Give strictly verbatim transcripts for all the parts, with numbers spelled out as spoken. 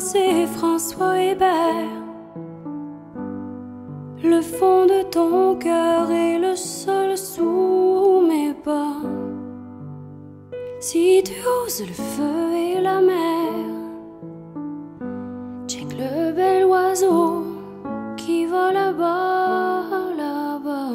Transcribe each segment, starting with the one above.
c'est François Hébert. Le fond de ton cœur est le sol sous mes pas. Si tu oses le feu et la mer, check le bel oiseau qui va là-bas, là-bas.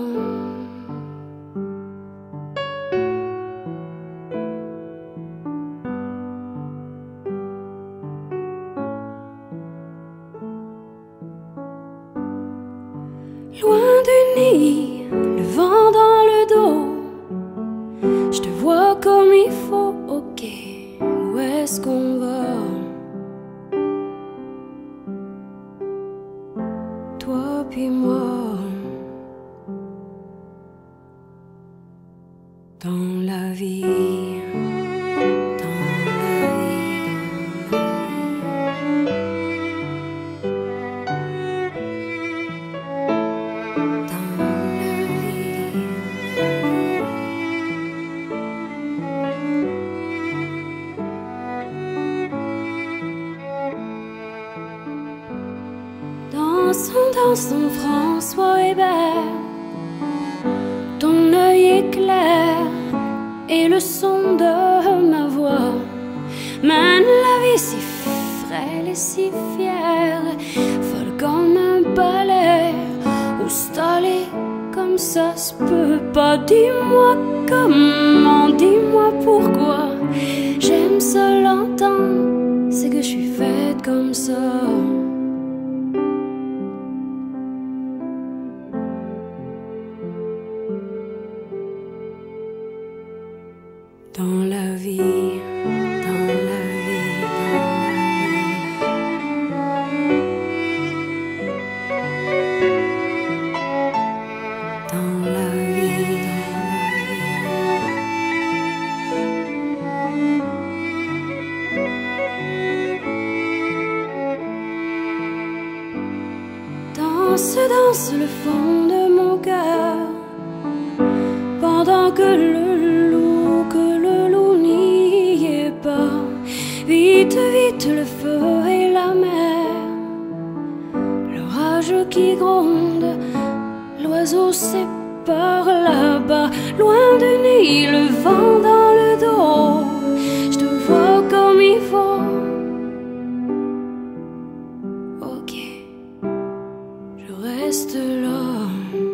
Loin du nid, le vent dans le dos, je te vois comme il faut, ok, où est-ce qu'on va? Toi puis moi, dans la vie, dans la vie, dans la vie. Dansons, dansons, François Hébert. Ton œil est clair et le son de ma voix mène la vie si frêle et si fière, folle comme un balai ou stallée comme ça se peut pas. Dis-moi comment, dis-moi pourquoi. J'aime ça l'entendre, c'est que je suis faite comme ça. Dans la vie, dans la vie, dans la vie, dans la vie. Danse, danse le fond de mon cœur pendant que le loup, que le loup n'y est pas. Vite, vite le feu et la mer, l'orage qui gronde, l'oiseau c'est par là-bas. Loin du nid, le vent dans le dos, je te vois comme il faut. Ok, je reste là.